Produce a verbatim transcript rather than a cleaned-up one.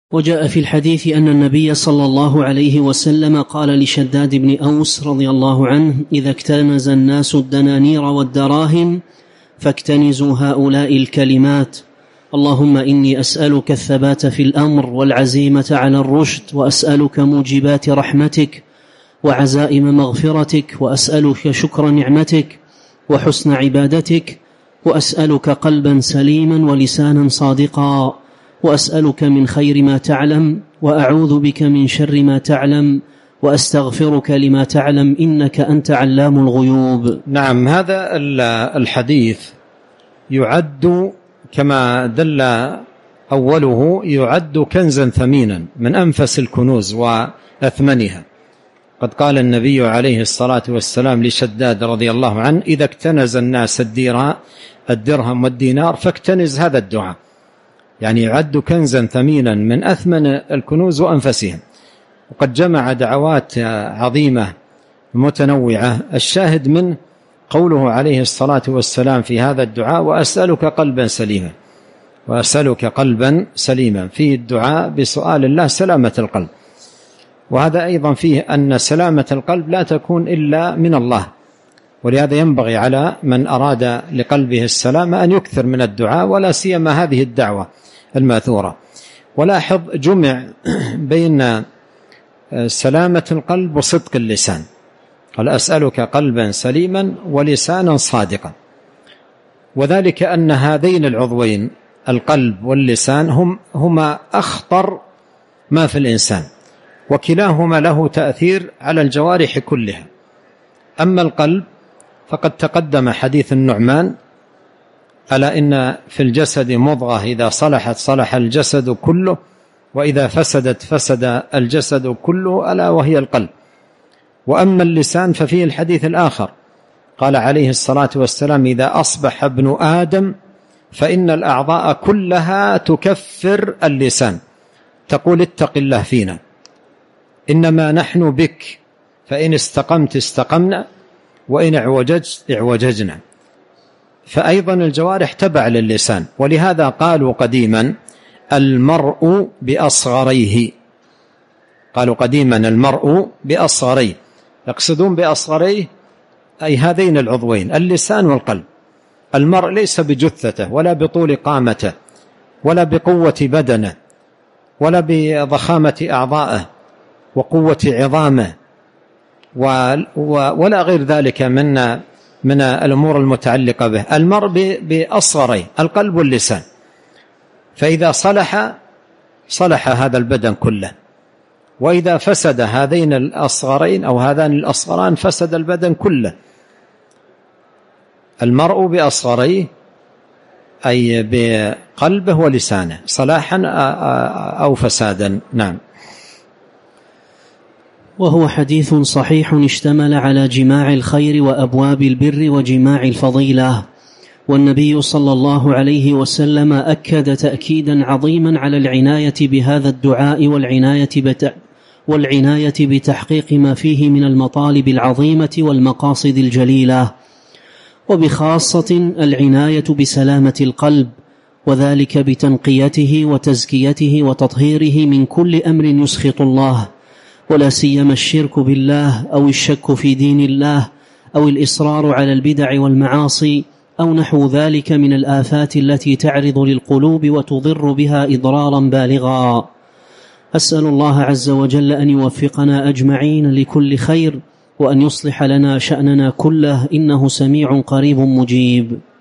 وجاء في الحديث أن النبي صلى الله عليه وسلم قال لشداد بن أوس رضي الله عنه: إذا اكتنز الناس الدنانير والدراهم فاكتنزوا هؤلاء الكلمات: اللهم إني أسألك الثبات في الأمر والعزيمة على الرشد، وأسألك موجبات رحمتك وعزائم مغفرتك، وأسألك شكر نعمتك وحسن عبادتك، وأسألك قلبا سليما ولسانا صادقا، وأسألك من خير ما تعلم، وأعوذ بك من شر ما تعلم، وأستغفرك لما تعلم، إنك أنت علام الغيوب. نعم، هذا الحديث يعد كما دل أوله يعد كنزا ثمينا من أنفس الكنوز وأثمنها. قد قال النبي عليه الصلاة والسلام لشداد رضي الله عنه: إذا اكتنز الناس الدرهم والدينار فاكتنز هذا الدعاء، يعني يعد كنزا ثمينا من أثمن الكنوز وأنفسهم. وقد جمع دعوات عظيمة متنوعة، الشاهد من قوله عليه الصلاة والسلام في هذا الدعاء: وأسألك قلبا سليما. وأسألك قلبا سليما فيه الدعاء بسؤال الله سلامة القلب، وهذا أيضا فيه أن سلامة القلب لا تكون إلا من الله، ولهذا ينبغي على من أراد لقلبه السلامة أن يكثر من الدعاء، ولا سيما هذه الدعوة الماثورة. ولاحظ جمع بين سلامة القلب وصدق اللسان، قال: أسألك قلبا سليما ولسانا صادقا، وذلك أن هذين العضوين القلب واللسان هم هما أخطر ما في الإنسان، وكلاهما له تأثير على الجوارح كلها. أما القلب فقد تقدم حديث النعمان: ألا إن في الجسد مضغة إذا صلحت صلح الجسد كله، وإذا فسدت فسد الجسد كله، ألا وهي القلب. وأما اللسان ففيه الحديث الآخر، قال عليه الصلاة والسلام: إذا أصبح ابن آدم فإن الأعضاء كلها تكفر اللسان، تقول: اتق الله فينا، إنما نحن بك، فإن استقمت استقمنا، وإن اعوججت اعوججنا. فأيضا الجوارح تبع للسان، ولهذا قالوا قديما: المرء بأصغريه. قالوا قديما: المرء بأصغريه، يقصدون بأصغريه أي هذين العضوين اللسان والقلب. المرء ليس بجثته ولا بطول قامته ولا بقوة بدنه ولا بضخامة أعضائه وقوة عظامه ولا غير ذلك من من الأمور المتعلقة به. المرء بأصغريه القلب واللسان، فإذا صلح صلح هذا البدن كله، وإذا فسد هذين الأصغرين أو هذان الأصغران فسد البدن كله. المرء بأصغريه أي بقلبه ولسانه، صلاحا أو فسادا. نعم. وهو حديث صحيح اشتمل على جماع الخير وأبواب البر وجماع الفضيلة، والنبي صلى الله عليه وسلم أكد تأكيدا عظيما على العناية بهذا الدعاء والعناية بت... والعناية بتحقيق ما فيه من المطالب العظيمة والمقاصد الجليلة، وبخاصة العناية بسلامة القلب، وذلك بتنقيته وتزكيته وتطهيره من كل أمر يسخط الله، ولا سيما الشرك بالله أو الشك في دين الله أو الإصرار على البدع والمعاصي أو نحو ذلك من الآفات التي تعرض للقلوب وتضر بها إضرارا بالغا. أسأل الله عز وجل أن يوفقنا أجمعين لكل خير، وأن يصلح لنا شأننا كله، إنه سميع قريب مجيب.